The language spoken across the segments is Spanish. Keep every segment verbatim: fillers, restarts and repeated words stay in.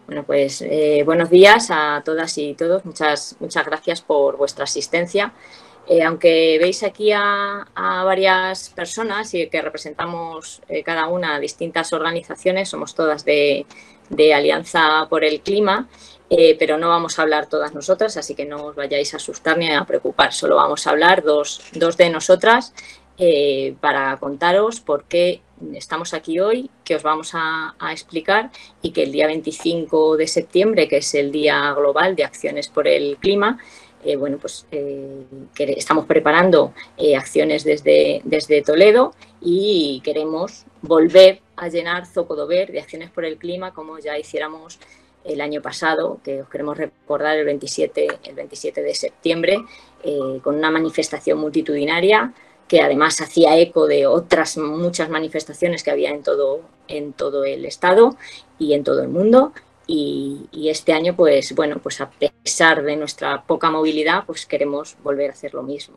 Bueno, pues eh, buenos días a todas y todos. Muchas, muchas gracias por vuestra asistencia. Eh, aunque veis aquí a, a varias personas y que representamos eh, cada una distintas organizaciones, somos todas de, de Alianza por el Clima, eh, pero no vamos a hablar todas nosotras, así que no os vayáis a asustar ni a preocupar. Solo vamos a hablar dos, dos de nosotras eh, para contaros por qué estamos aquí hoy, que os vamos a, a explicar y que el día veinticinco de septiembre, que es el Día Global de Acciones por el Clima, eh, bueno, pues eh, que estamos preparando eh, acciones desde, desde Toledo y queremos volver a llenar Zocodover de acciones por el clima como ya hiciéramos el año pasado, que os queremos recordar el veintisiete, el veintisiete de septiembre, eh, con una manifestación multitudinaria que además hacía eco de otras muchas manifestaciones que había en todo, en todo el estado y en todo el mundo. Y, y este año, pues bueno, pues a pesar de nuestra poca movilidad, pues queremos volver a hacer lo mismo.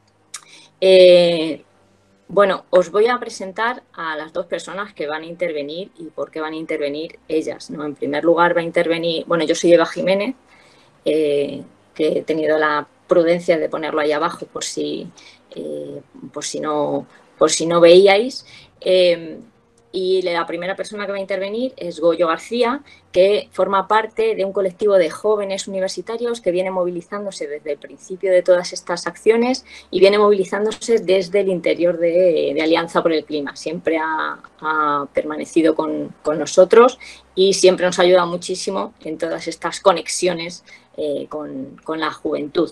Eh, bueno, os voy a presentar a las dos personas que van a intervenir y por qué van a intervenir ellas, ¿no? En primer lugar va a intervenir, bueno, yo soy Eva Jiménez, eh, que he tenido la prudencia de ponerlo ahí abajo por si, eh, por si, no, por si no veíais. Eh, y la primera persona que va a intervenir es Goyo García, que forma parte de un colectivo de jóvenes universitarios que viene movilizándose desde el principio de todas estas acciones y viene movilizándose desde el interior de, de Alianza por el Clima. Siempre ha, ha permanecido con, con nosotros y siempre nos ha ayudado muchísimo en todas estas conexiones eh, con, con la juventud.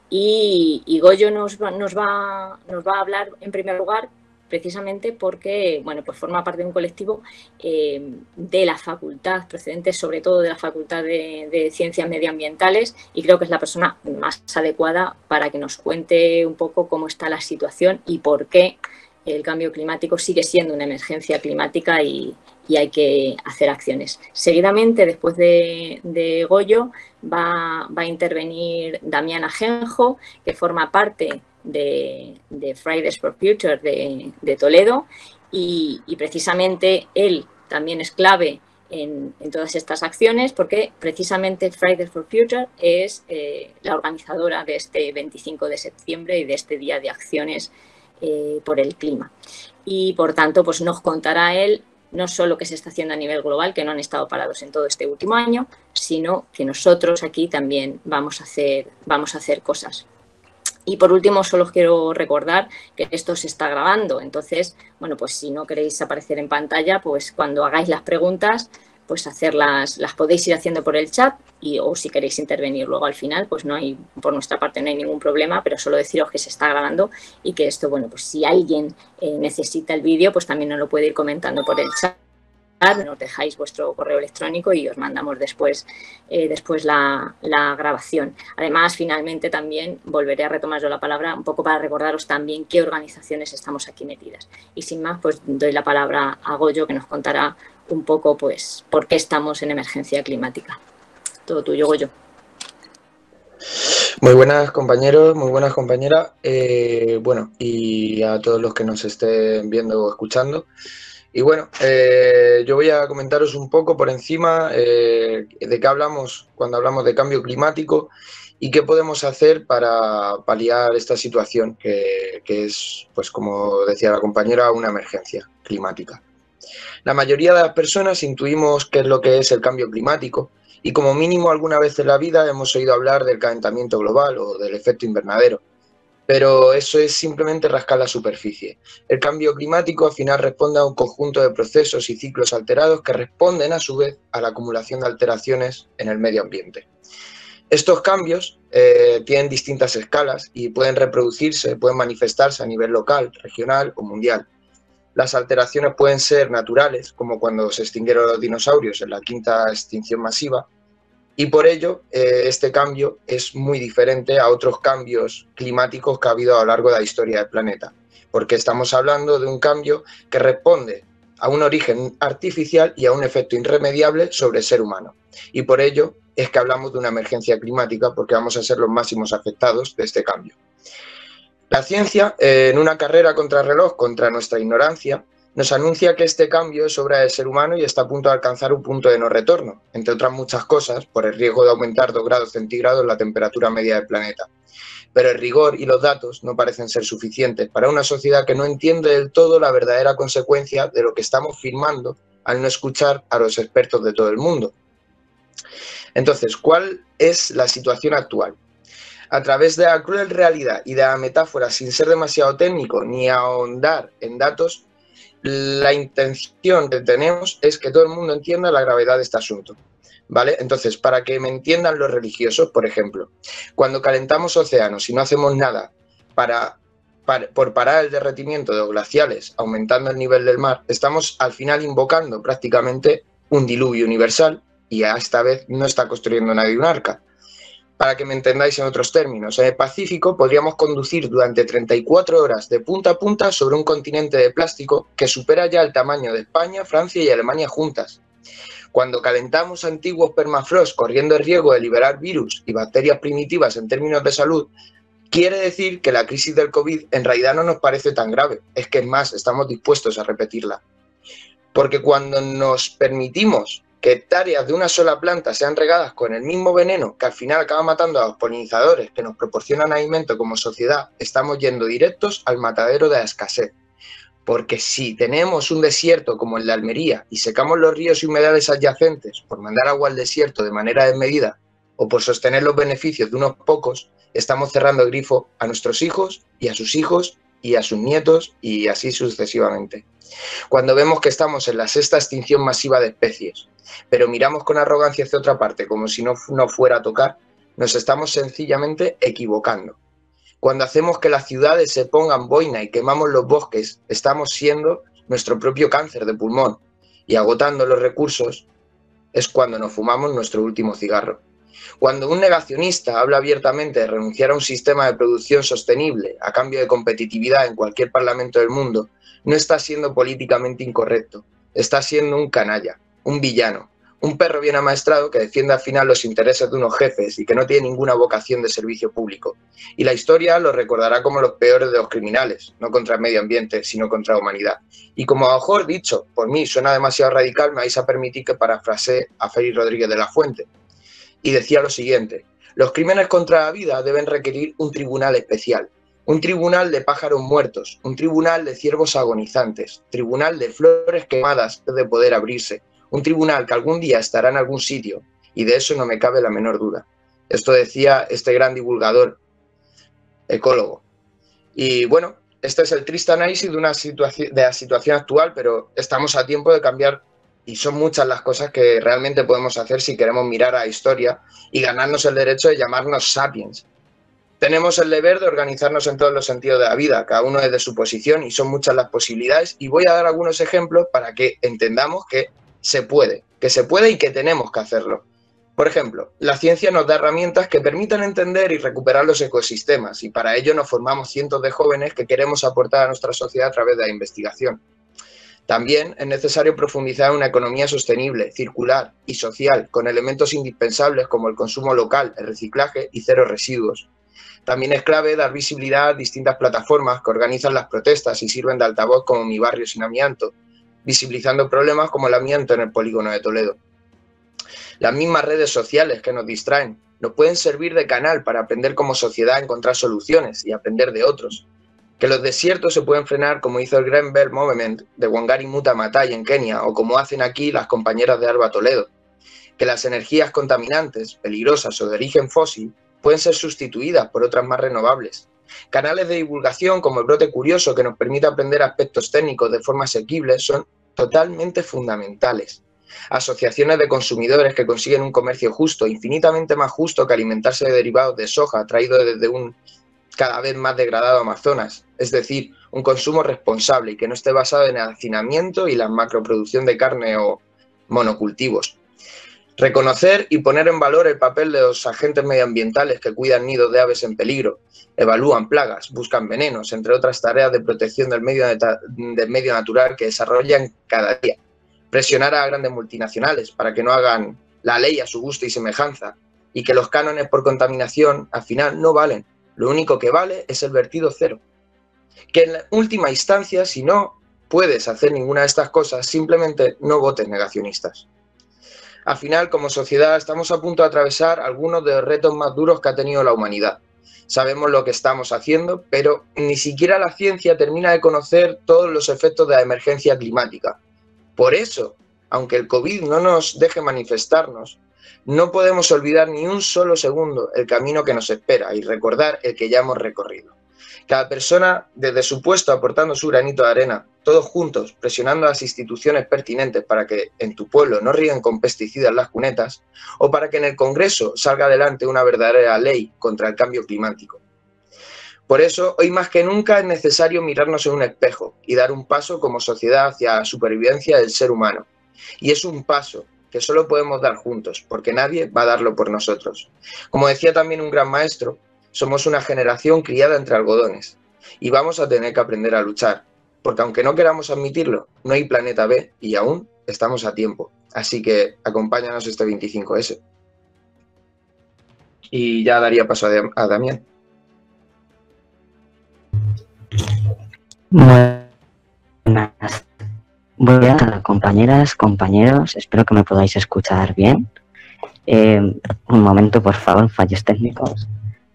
Y, y Goyo nos va, nos, va, nos va a hablar en primer lugar precisamente porque, bueno, pues forma parte de un colectivo eh, de la facultad, procedente sobre todo de la Facultad de, de Ciencias Medioambientales, y creo que es la persona más adecuada para que nos cuente un poco cómo está la situación y por qué el cambio climático sigue siendo una emergencia climática y, y hay que hacer acciones. Seguidamente, después de, de Goyo, va, va a intervenir Damián Ajenjo, que forma parte de, de Fridays for Future de, de Toledo y, y precisamente él también es clave en, en todas estas acciones porque precisamente Fridays for Future es eh, la organizadora de este veinticinco de septiembre y de este Día de Acciones eh, por el Clima. Y por tanto, pues nos contará él no solo qué se está haciendo a nivel global, que no han estado parados en todo este último año, sino que nosotros aquí también vamos a hacer, vamos a hacer cosas. Y por último, solo os quiero recordar que esto se está grabando. Entonces, bueno, pues si no queréis aparecer en pantalla, pues cuando hagáis las preguntas, pues hacerlas, las podéis ir haciendo por el chat y, o si queréis intervenir luego al final, pues no hay, por nuestra parte no hay ningún problema, pero solo deciros que se está grabando y que esto, bueno, pues si alguien eh, necesita el vídeo, pues también nos lo puede ir comentando por el chat. Nos dejáis vuestro correo electrónico y os mandamos después, eh, después la, la grabación. Además, finalmente también volveré a retomar yo la palabra un poco para recordaros también qué organizaciones estamos aquí metidas. Y sin más, pues doy la palabra a Goyo, que nos contará un poco pues por qué estamos en emergencia climática. Todo tuyo, Goyo. Muy buenas compañeros, muy buenas compañeras. Eh, bueno, y a todos los que nos estén viendo o escuchando. Y bueno, eh, yo voy a comentaros un poco por encima eh, de qué hablamos cuando hablamos de cambio climático y qué podemos hacer para paliar esta situación que, que es, pues como decía la compañera, una emergencia climática. La mayoría de las personas intuimos qué es lo que es el cambio climático y como mínimo alguna vez en la vida hemos oído hablar del calentamiento global o del efecto invernadero. Pero eso es simplemente rascar la superficie. El cambio climático al final responde a un conjunto de procesos y ciclos alterados que responden a su vez a la acumulación de alteraciones en el medio ambiente. Estos cambios eh, tienen distintas escalas y pueden reproducirse, pueden manifestarse a nivel local, regional o mundial. Las alteraciones pueden ser naturales, como cuando se extinguieron los dinosaurios en la quinta extinción masiva, y por ello, eh, este cambio es muy diferente a otros cambios climáticos que ha habido a lo largo de la historia del planeta, porque estamos hablando de un cambio que responde a un origen artificial y a un efecto irremediable sobre el ser humano. Y por ello es que hablamos de una emergencia climática, porque vamos a ser los máximos afectados de este cambio. La ciencia, eh, en una carrera contrarreloj contra nuestra ignorancia, nos anuncia que este cambio es obra del ser humano y está a punto de alcanzar un punto de no retorno, entre otras muchas cosas, por el riesgo de aumentar dos grados centígrados la temperatura media del planeta. Pero el rigor y los datos no parecen ser suficientes para una sociedad que no entiende del todo la verdadera consecuencia de lo que estamos firmando al no escuchar a los expertos de todo el mundo. Entonces, ¿cuál es la situación actual? A través de la cruel realidad y de la metáfora, sin ser demasiado técnico ni ahondar en datos, la intención que tenemos es que todo el mundo entienda la gravedad de este asunto, ¿vale? Entonces, para que me entiendan los religiosos, por ejemplo, cuando calentamos océanos y no hacemos nada para, para, por parar el derretimiento de los glaciales, aumentando el nivel del mar, estamos al final invocando prácticamente un diluvio universal y a esta vez no está construyendo nadie un arca. Para que me entendáis en otros términos, en el Pacífico podríamos conducir durante treinta y cuatro horas de punta a punta sobre un continente de plástico que supera ya el tamaño de España, Francia y Alemania juntas. Cuando calentamos antiguos permafrost corriendo el riesgo de liberar virus y bacterias primitivas en términos de salud, quiere decir que la crisis del COVID en realidad no nos parece tan grave, es que es más, estamos dispuestos a repetirla. Porque cuando nos permitimos que hectáreas de una sola planta sean regadas con el mismo veneno que al final acaba matando a los polinizadores que nos proporcionan alimento como sociedad, estamos yendo directos al matadero de la escasez. Porque si tenemos un desierto como el de Almería y secamos los ríos y humedales adyacentes por mandar agua al desierto de manera desmedida o por sostener los beneficios de unos pocos, estamos cerrando el grifo a nuestros hijos y a sus hijos y a sus nietos y así sucesivamente. Cuando vemos que estamos en la sexta extinción masiva de especies, pero miramos con arrogancia hacia otra parte como si no, no fuera a tocar, nos estamos sencillamente equivocando. Cuando hacemos que las ciudades se pongan boina y quemamos los bosques, estamos siendo nuestro propio cáncer de pulmón y agotando los recursos es cuando nos fumamos nuestro último cigarro. Cuando un negacionista habla abiertamente de renunciar a un sistema de producción sostenible a cambio de competitividad en cualquier parlamento del mundo, no está siendo políticamente incorrecto, está siendo un canalla, un villano, un perro bien amaestrado que defiende al final los intereses de unos jefes y que no tiene ninguna vocación de servicio público. Y la historia lo recordará como los peores de los criminales, no contra el medio ambiente, sino contra la humanidad. Y como a lo mejor dicho, por mí suena demasiado radical, me vais a permitir que parafrasee a Félix Rodríguez de la Fuente. Y decía lo siguiente: los crímenes contra la vida deben requerir un tribunal especial, un tribunal de pájaros muertos, un tribunal de ciervos agonizantes, tribunal de flores quemadas de poder abrirse, un tribunal que algún día estará en algún sitio, y de eso no me cabe la menor duda. Esto decía este gran divulgador, ecólogo. Y bueno, este es el triste análisis de, una situación, de la situación actual, pero estamos a tiempo de cambiar y son muchas las cosas que realmente podemos hacer si queremos mirar a la historia y ganarnos el derecho de llamarnos sapiens. Tenemos el deber de organizarnos en todos los sentidos de la vida, cada uno desde su posición, y son muchas las posibilidades, y voy a dar algunos ejemplos para que entendamos que se puede, que se puede y que tenemos que hacerlo. Por ejemplo, la ciencia nos da herramientas que permitan entender y recuperar los ecosistemas, y para ello nos formamos cientos de jóvenes que queremos aportar a nuestra sociedad a través de la investigación. También es necesario profundizar en una economía sostenible, circular y social, con elementos indispensables como el consumo local, el reciclaje y cero residuos. También es clave dar visibilidad a distintas plataformas que organizan las protestas y sirven de altavoz como Mi Barrio Sin Amianto, visibilizando problemas como el amianto en el polígono de Toledo. Las mismas redes sociales que nos distraen nos pueden servir de canal para aprender como sociedad a encontrar soluciones y aprender de otros. Que los desiertos se pueden frenar como hizo el Green Belt Movement de Wangari Maathai en Kenia o como hacen aquí las compañeras de Alba Toledo. Que las energías contaminantes, peligrosas o de origen fósil pueden ser sustituidas por otras más renovables. Canales de divulgación como el Brote Curioso que nos permite aprender aspectos técnicos de forma asequible son totalmente fundamentales. Asociaciones de consumidores que consiguen un comercio justo, infinitamente más justo que alimentarse de derivados de soja traídos desde un cada vez más degradado Amazonas, es decir, un consumo responsable y que no esté basado en el hacinamiento y la macroproducción de carne o monocultivos. Reconocer y poner en valor el papel de los agentes medioambientales que cuidan nidos de aves en peligro, evalúan plagas, buscan venenos, entre otras tareas de protección del medio, del medio natural que desarrollan cada día. Presionar a grandes multinacionales para que no hagan la ley a su gusto y semejanza y que los cánones por contaminación al final no valen. Lo único que vale es el vertido cero. Que en la última instancia, si no puedes hacer ninguna de estas cosas, simplemente no votes negacionistas. Al final, como sociedad, estamos a punto de atravesar algunos de los retos más duros que ha tenido la humanidad. Sabemos lo que estamos haciendo, pero ni siquiera la ciencia termina de conocer todos los efectos de la emergencia climática. Por eso, aunque el COVID no nos deje manifestarnos, no podemos olvidar ni un solo segundo el camino que nos espera y recordar el que ya hemos recorrido. Cada persona, desde su puesto, aportando su granito de arena, todos juntos, presionando a las instituciones pertinentes para que en tu pueblo no rieguen con pesticidas las cunetas, o para que en el Congreso salga adelante una verdadera ley contra el cambio climático. Por eso, hoy más que nunca es necesario mirarnos en un espejo y dar un paso como sociedad hacia la supervivencia del ser humano. Y es un paso que solo podemos dar juntos, porque nadie va a darlo por nosotros. Como decía también un gran maestro, somos una generación criada entre algodones y vamos a tener que aprender a luchar, porque aunque no queramos admitirlo, no hay planeta B y aún estamos a tiempo. Así que acompáñanos este veinticinco ese. Y ya daría paso a Damián. Buenas. Buenas compañeras, compañeros, espero que me podáis escuchar bien. Eh, un momento, por favor, fallos técnicos.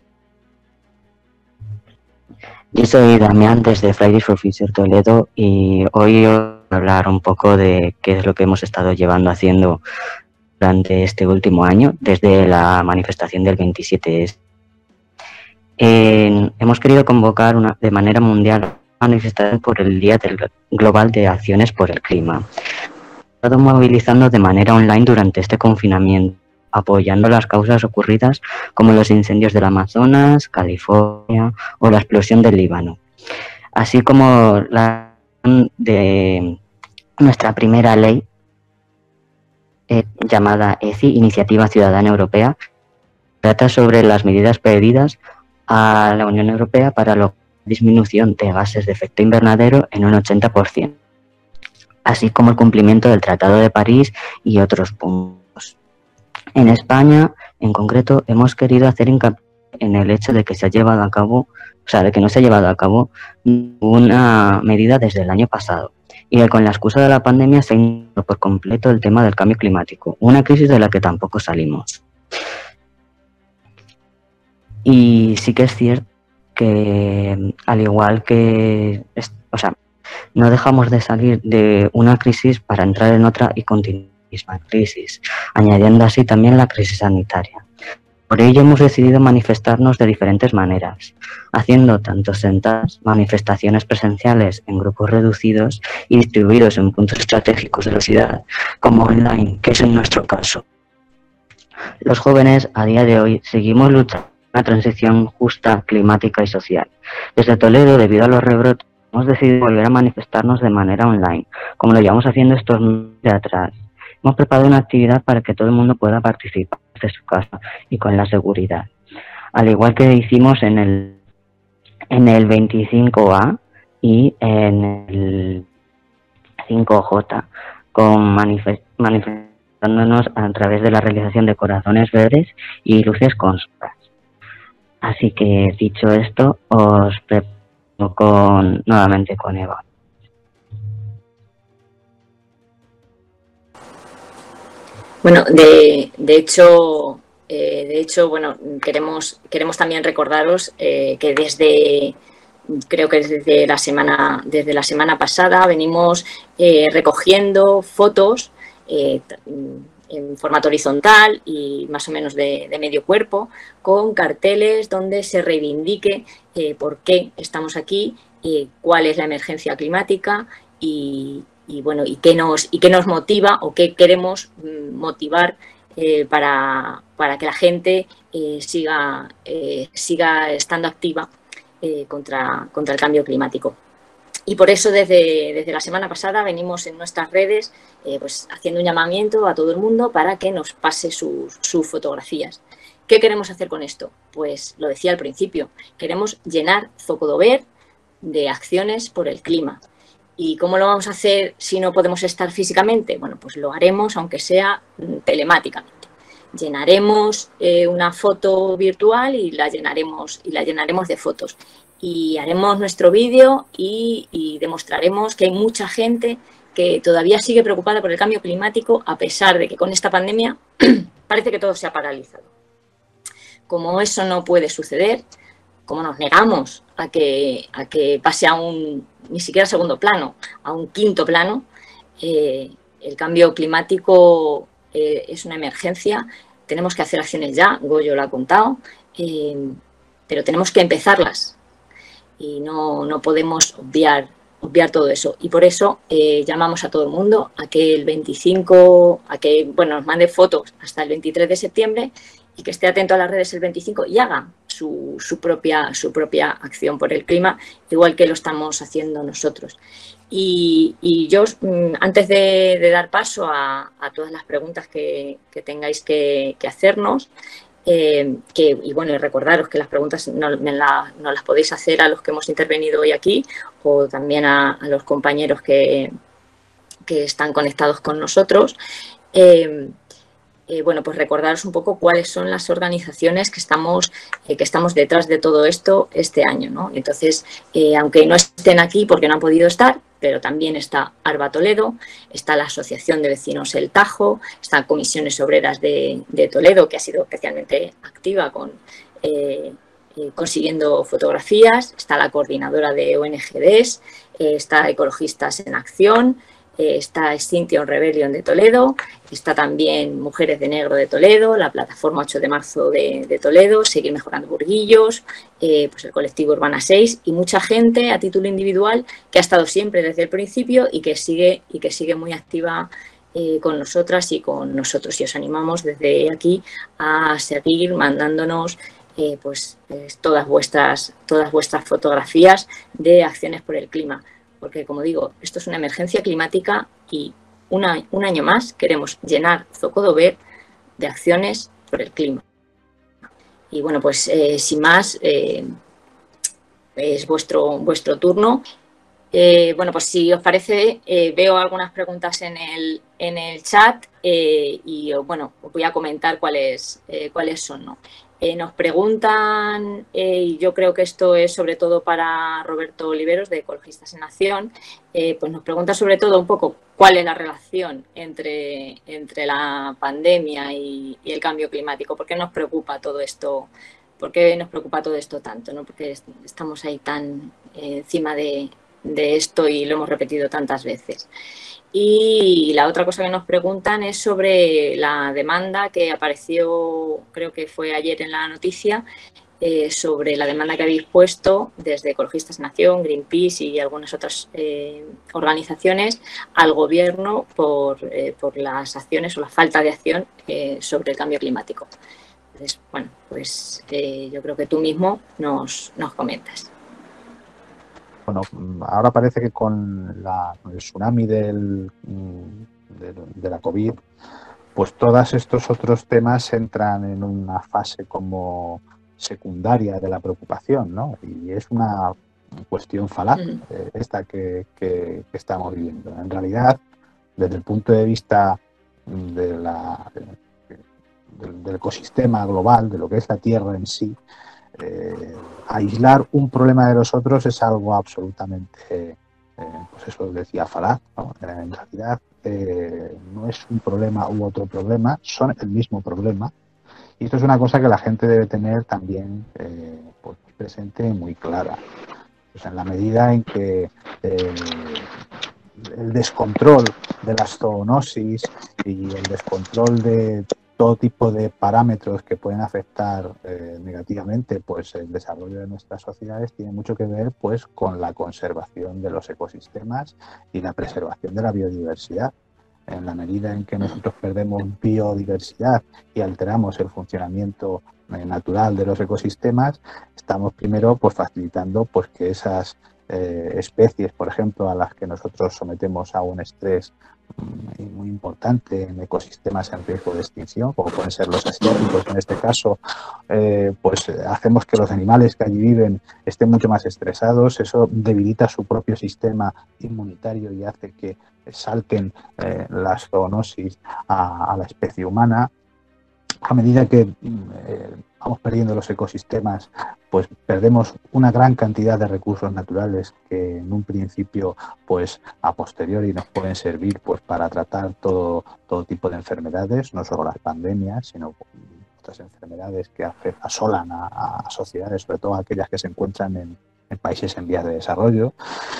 Yo soy Damián desde Fridays for Future Toledo y hoy os voy a hablar un poco de qué es lo que hemos estado llevando haciendo durante este último año, desde la manifestación del veintisiete ese. Eh, hemos querido convocar una, de manera mundial manifestación por el Día del Global de Acciones por el Clima. Hemos estado movilizando de manera online durante este confinamiento, apoyando las causas ocurridas como los incendios del Amazonas, California o la explosión del Líbano, así como la de nuestra primera ley eh, llamada E C I, Iniciativa Ciudadana Europea, trata sobre las medidas pedidas a la Unión Europea para la disminución de gases de efecto invernadero en un ochenta por ciento, así como el cumplimiento del Tratado de París y otros puntos. En España, en concreto, hemos querido hacer hincapié en el hecho de que se ha llevado a cabo, o sea, de que no se ha llevado a cabo una medida desde el año pasado y que con la excusa de la pandemia se ha ignorado por completo el tema del cambio climático, una crisis de la que tampoco salimos. Y sí que es cierto que, al igual que, o sea, no dejamos de salir de una crisis para entrar en otra y continuar la misma crisis, añadiendo así también la crisis sanitaria. Por ello hemos decidido manifestarnos de diferentes maneras, haciendo tanto sentadas, manifestaciones presenciales en grupos reducidos y distribuidos en puntos estratégicos de la ciudad, como online, que es en nuestro caso. Los jóvenes a día de hoy seguimos luchando por una transición justa, climática y social. Desde Toledo, debido a los rebrotes, hemos decidido volver a manifestarnos de manera online, como lo llevamos haciendo estos meses de atrás. Hemos preparado una actividad para que todo el mundo pueda participar desde su casa y con la seguridad. Al igual que hicimos en el, en el veinticinco A y en el cinco J, con manifest, manifestándonos a través de la realización de corazones verdes y luces con sombras. Así que, dicho esto, os preparo con, nuevamente con Eva. Bueno, de, de hecho, eh, de hecho, bueno, queremos, queremos también recordaros eh, que desde, creo que desde la semana, desde la semana pasada venimos eh, recogiendo fotos eh, en formato horizontal y más o menos de, de medio cuerpo, con carteles donde se reivindique eh, por qué estamos aquí, eh, cuál es la emergencia climática y Y bueno, y qué nos, y qué nos motiva o qué queremos motivar eh, para, para que la gente eh, siga, eh, siga estando activa eh, contra, contra el cambio climático. Y por eso desde, desde la semana pasada venimos en nuestras redes eh, pues, haciendo un llamamiento a todo el mundo para que nos pase sus, sus fotografías. ¿Qué queremos hacer con esto? Pues lo decía al principio, queremos llenar Zocodover de acciones por el clima. ¿Y cómo lo vamos a hacer si no podemos estar físicamente? Bueno, pues lo haremos aunque sea telemáticamente. Llenaremos eh, una foto virtual y la llenaremos, y la llenaremos de fotos. y haremos nuestro vídeo y, y demostraremos que hay mucha gente que todavía sigue preocupada por el cambio climático, a pesar de que con esta pandemia parece que todo se ha paralizado. Como eso no puede suceder, como nos negamos a que, a que pase a un, ni siquiera segundo plano, a un quinto plano, eh, el cambio climático eh, es una emergencia, tenemos que hacer acciones ya, Goyo lo ha contado, eh, pero tenemos que empezarlas y no, no podemos obviar, obviar todo eso. Y por eso eh, llamamos a todo el mundo a que el veinticinco, a que bueno, nos mande fotos hasta el veintitrés de septiembre y que esté atento a las redes el veinticinco y haga su, su, propia, su propia acción por el clima, igual que lo estamos haciendo nosotros. Y, y yo, antes de, de dar paso a, a todas las preguntas que, que tengáis que, que hacernos, eh, que, y bueno, y recordaros que las preguntas no, me la, no las podéis hacer a los que hemos intervenido hoy aquí o también a, a los compañeros que, que están conectados con nosotros. Eh, Eh, bueno, pues recordaros un poco cuáles son las organizaciones que estamos, eh, que estamos detrás de todo esto este año, ¿no? Entonces, eh, aunque no estén aquí porque no han podido estar, pero también está ARBA Toledo, está la Asociación de Vecinos El Tajo, están Comisiones Obreras de, de Toledo, que ha sido especialmente activa con, eh, eh, consiguiendo fotografías, está la Coordinadora de O N G Ds, eh, está Ecologistas en Acción, está Extinction Rebellion de Toledo, está también Mujeres de Negro de Toledo, la plataforma ocho de marzo de, de Toledo, Seguir Mejorando Burguillos, eh, pues el colectivo Urbana seis y mucha gente a título individual que ha estado siempre desde el principio y que sigue, y que sigue muy activa eh, con nosotras y con nosotros. Y os animamos desde aquí a seguir mandándonos eh, pues, pues todas vuestras, todas vuestras fotografías de acciones por el clima. Porque, como digo, esto es una emergencia climática y una, un año más queremos llenar Zocodover de acciones por el clima. Y bueno, pues eh, sin más, eh, es vuestro, vuestro turno. Eh, bueno, pues si os parece, eh, veo algunas preguntas en el, en el chat eh, y bueno, os voy a comentar cuáles, eh, cuáles son, ¿no? Eh, nos preguntan, eh, y yo creo que esto es sobre todo para Roberto Oliveros de Ecologistas en Acción, eh, pues nos pregunta sobre todo un poco cuál es la relación entre, entre la pandemia y, y el cambio climático, por qué nos preocupa todo esto, por qué nos preocupa todo esto tanto, ¿no? Porque estamos ahí tan eh, encima de, de esto y lo hemos repetido tantas veces. Y la otra cosa que nos preguntan es sobre la demanda que apareció, creo que fue ayer en la noticia, eh, sobre la demanda que habéis puesto desde Ecologistas en Acción, Greenpeace y algunas otras eh, organizaciones al Gobierno por, eh, por las acciones o la falta de acción eh, sobre el cambio climático. Entonces, bueno, pues eh, yo creo que tú mismo nos, nos comentas. Bueno, ahora parece que con, la, con el tsunami del, de, de la COVID, pues todos estos otros temas entran en una fase como secundaria de la preocupación, ¿no? Y es una cuestión falaz mm. eh, esta que, que, que estamos viviendo. En realidad, desde el punto de vista de la, del, del ecosistema global, de lo que es la Tierra en sí, Eh, aislar un problema de los otros es algo absolutamente, eh, pues eso decía falaz, ¿no? En realidad eh, no es un problema u otro problema, son el mismo problema y esto es una cosa que la gente debe tener también eh, pues presente y muy clara. Pues en la medida en que eh, el descontrol de las zoonosis y el descontrol de todo tipo de parámetros que pueden afectar eh, negativamente pues el desarrollo de nuestras sociedades tiene mucho que ver pues con la conservación de los ecosistemas y la preservación de la biodiversidad. En la medida en que nosotros perdemos biodiversidad y alteramos el funcionamiento eh, natural de los ecosistemas, estamos primero pues facilitando pues que esas eh, especies, por ejemplo, a las que nosotros sometemos a un estrés muy importante en ecosistemas en riesgo de extinción, como pueden ser los asiáticos en este caso, eh, pues hacemos que los animales que allí viven estén mucho más estresados, eso debilita su propio sistema inmunitario y hace que salten eh, las zoonosis a, a la especie humana. a medida que eh, vamos perdiendo los ecosistemas, pues perdemos una gran cantidad de recursos naturales que en un principio, pues a posteriori nos pueden servir pues para tratar todo, todo tipo de enfermedades, no solo las pandemias, sino otras enfermedades que asolan a, a sociedades, sobre todo aquellas que se encuentran en, en países en vías de desarrollo.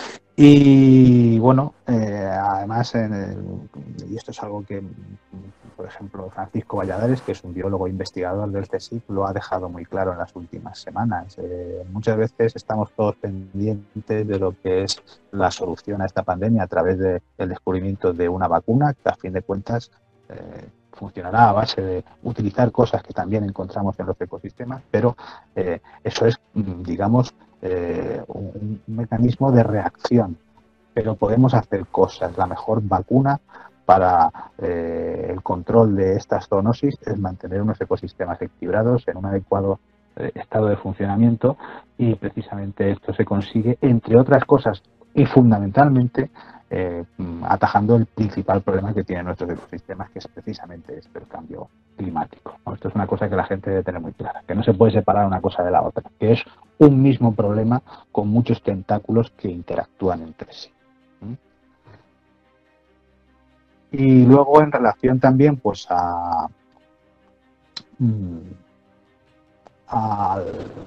Y bueno, eh, además, en el, y esto es algo que, por ejemplo, Francisco Valladares, que es un biólogo investigador del CSIC, lo ha dejado muy claro en las últimas semanas. Eh, muchas veces estamos todos pendientes de lo que es la solución a esta pandemia a través del descubrimiento de una vacuna, que a fin de cuentas eh, funcionará a base de utilizar cosas que también encontramos en los ecosistemas, pero eh, eso es, digamos, Eh, un, un mecanismo de reacción, pero podemos hacer cosas. La mejor vacuna para eh, el control de esta zoonosis es mantener unos ecosistemas equilibrados en un adecuado eh, estado de funcionamiento, y precisamente esto se consigue, entre otras cosas y fundamentalmente, eh, atajando el principal problema que tienen nuestros ecosistemas, que es precisamente este, el cambio climático. Esto es una cosa que la gente debe tener muy clara, que no se puede separar una cosa de la otra, que es un mismo problema con muchos tentáculos que interactúan entre sí. Y luego, en relación también pues a, a,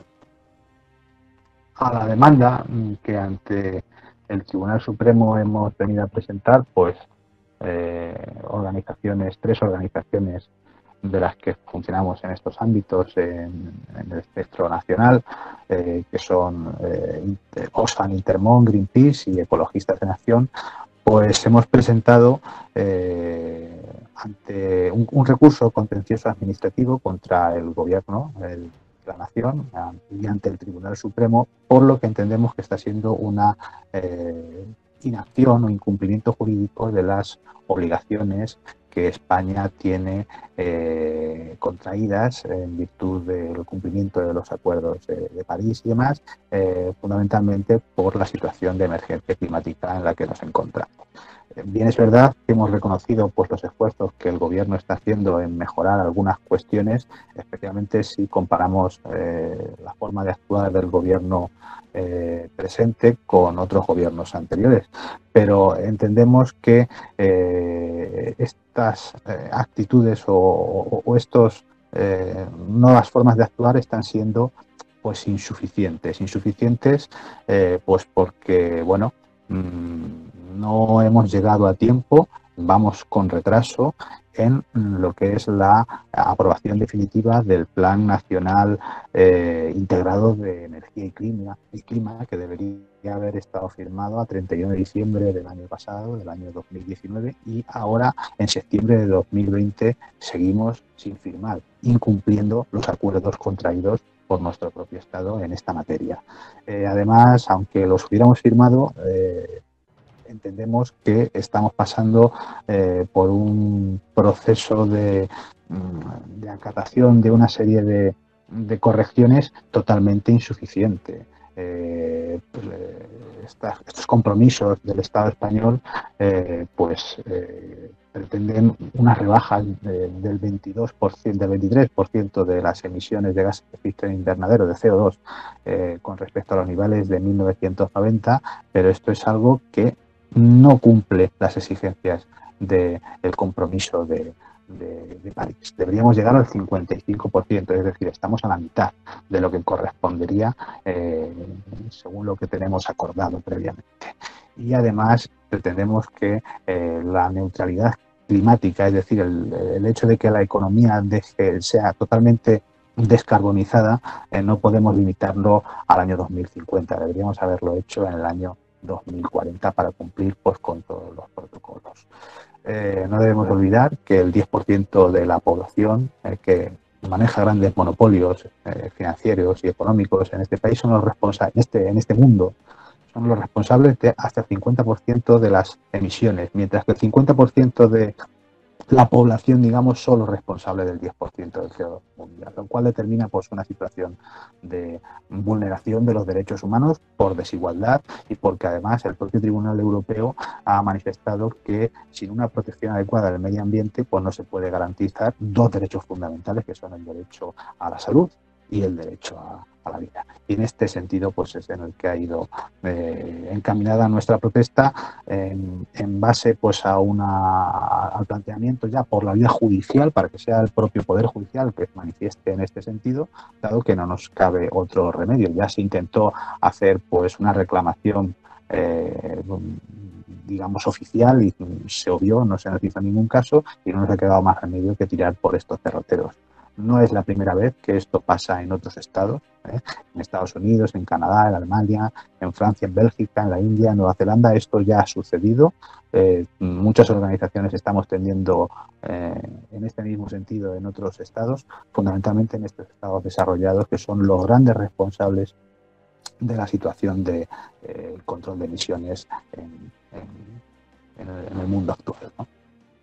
a la demanda que ante el Tribunal Supremo hemos venido a presentar, pues eh, organizaciones, tres organizaciones de las que funcionamos en estos ámbitos en, en el espectro nacional, eh, que son eh, Oxfam Intermón, Greenpeace y Ecologistas en Acción, pues hemos presentado eh, ante un, un recurso contencioso administrativo contra el Gobierno de la Nación y ante el Tribunal Supremo, por lo que entendemos que está siendo una eh, inacción o incumplimiento jurídico de las obligaciones que España tiene eh, contraídas en virtud del cumplimiento de los acuerdos de, de París y demás, eh, fundamentalmente por la situación de emergencia climática en la que nos encontramos. Bien, es verdad que hemos reconocido pues, los esfuerzos que el Gobierno está haciendo en mejorar algunas cuestiones, especialmente si comparamos eh, la forma de actuar del Gobierno eh, presente con otros gobiernos anteriores. Pero entendemos que eh, estas eh, actitudes o, o, o estos eh, nuevas formas de actuar están siendo pues insuficientes. Insuficientes eh, pues porque, bueno, mmm, no hemos llegado a tiempo, vamos con retraso en lo que es la aprobación definitiva del Plan Nacional eh, Integrado de Energía y Clima, y Clima, que debería haber estado firmado a treinta y uno de diciembre del año pasado, del año dos mil diecinueve, y ahora en septiembre de dos mil veinte seguimos sin firmar, incumpliendo los acuerdos contraídos por nuestro propio Estado en esta materia. Eh, además, aunque los hubiéramos firmado, eh, entendemos que estamos pasando eh, por un proceso de, de acatación de una serie de, de correcciones totalmente insuficiente. Eh, pues, eh, esta, estos compromisos del Estado español eh, pues eh, pretenden una rebaja de, del veintidós por ciento, del veintitrés por ciento de las emisiones de gases de efecto invernadero de C O dos eh, con respecto a los niveles de mil novecientos noventa, pero esto es algo que no cumple las exigencias del compromiso de, de, de París. Deberíamos llegar al cincuenta y cinco por ciento, es decir, estamos a la mitad de lo que correspondería eh, según lo que tenemos acordado previamente. Y además pretendemos que eh, la neutralidad climática, es decir, el, el hecho de que la economía deje, sea totalmente descarbonizada, eh, no podemos limitarlo al año dos mil cincuenta, deberíamos haberlo hecho en el año dos mil cuarenta para cumplir pues, con todos los protocolos. Eh, no debemos olvidar que el diez por ciento de la población eh, que maneja grandes monopolios eh, financieros y económicos en este país son los responsables, en este, en este mundo, son los responsables de hasta el cincuenta por ciento de las emisiones, mientras que el cincuenta por ciento de la población, digamos, solo responsable del diez por ciento del C O dos mundial, lo cual determina pues una situación de vulneración de los derechos humanos por desigualdad y porque además el propio Tribunal Europeo ha manifestado que sin una protección adecuada del medio ambiente pues no se puede garantizar dos derechos fundamentales que son el derecho a la salud y el derecho a, a la vida. Y en este sentido pues es en el que ha ido eh, encaminada nuestra protesta en, en base pues a una al planteamiento ya por la vía judicial para que sea el propio Poder Judicial el que se manifieste en este sentido, dado que no nos cabe otro remedio. Ya se intentó hacer pues una reclamación eh, digamos oficial y se obvió, no se nos hizo ningún caso y no nos ha quedado más remedio que tirar por estos derroteros. No es la primera vez que esto pasa en otros estados, ¿eh? En Estados Unidos, en Canadá, en Alemania, en Francia, en Bélgica, en la India, en Nueva Zelanda. Esto ya ha sucedido. Eh, muchas organizaciones estamos tendiendo eh, en este mismo sentido en otros estados, fundamentalmente en estos estados desarrollados que son los grandes responsables de la situación de eh, control de emisiones en, en, en, el, en el mundo actual, ¿no?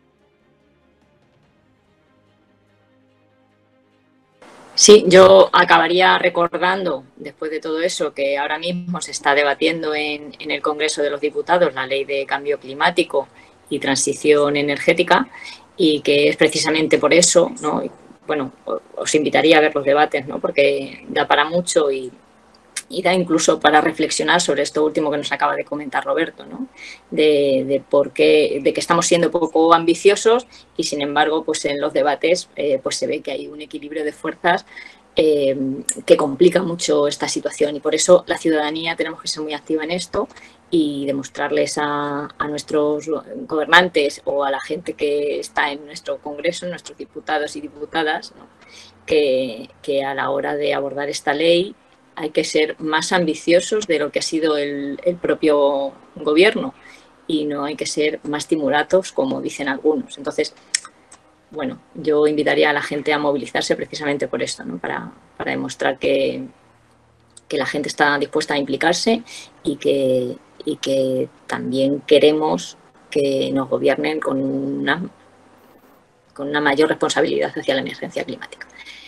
Sí, yo acabaría recordando, después de todo eso, que ahora mismo se está debatiendo en, en el Congreso de los Diputados la Ley de Cambio Climático y Transición Energética y que es precisamente por eso, ¿no? Bueno, os invitaría a ver los debates, ¿no? Porque da para mucho y, y da incluso para reflexionar sobre esto último que nos acaba de comentar Roberto, ¿no? De, de por qué, de que estamos siendo poco ambiciosos y sin embargo, pues en los debates, eh, pues se ve que hay un equilibrio de fuerzas eh, que complica mucho esta situación y por eso la ciudadanía tenemos que ser muy activa en esto y demostrarles a, a nuestros gobernantes o a la gente que está en nuestro Congreso, nuestros diputados y diputadas, ¿no? que, que a la hora de abordar esta ley hay que ser más ambiciosos de lo que ha sido el, el propio gobierno y no hay que ser más timuratos, como dicen algunos. Entonces, bueno, yo invitaría a la gente a movilizarse precisamente por esto, ¿no? Para, para demostrar que, que la gente está dispuesta a implicarse y que, y que también queremos que nos gobiernen con una, con una mayor responsabilidad hacia la emergencia climática.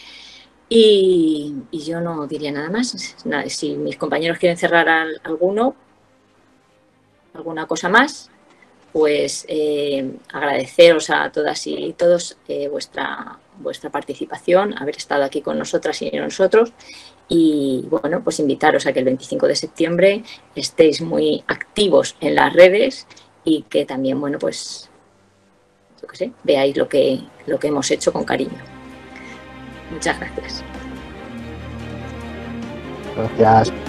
Y, y yo no diría nada más. Si mis compañeros quieren cerrar al, alguno, alguna cosa más, pues eh, agradeceros a todas y todos eh, vuestra, vuestra participación, haber estado aquí con nosotras y nosotros. Y bueno, pues invitaros a que el veinticinco de septiembre estéis muy activos en las redes y que también, bueno, pues, yo qué sé, veáis lo que, lo que hemos hecho con cariño. Muchas gracias. Gracias.